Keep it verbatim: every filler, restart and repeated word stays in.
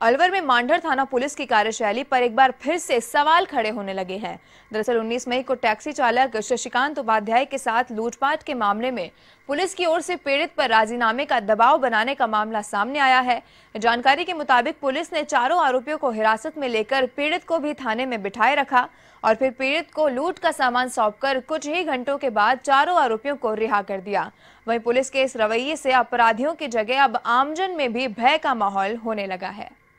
अलवर में मांडर थाना पुलिस की कार्यशैली पर एक बार फिर से सवाल खड़े होने लगे हैं। दरअसल उन्नीस मई को टैक्सी चालक शशिकांत उपाध्याय के साथ लूटपाट के मामले में पुलिस की ओर से पीड़ित पर राजीनामे का दबाव बनाने का मामला सामने आया है। जानकारी के मुताबिक पुलिस ने चारों आरोपियों को हिरासत में लेकर पीड़ित को भी थाने में बिठाए रखा और फिर पीड़ित को लूट का सामान सौंपकर कुछ ही घंटों के बाद चारों आरोपियों को रिहा कर दिया। वहीं पुलिस के इस रवैये से अपराधियों की जगह अब आमजन में भी भय का माहौल होने लगा है।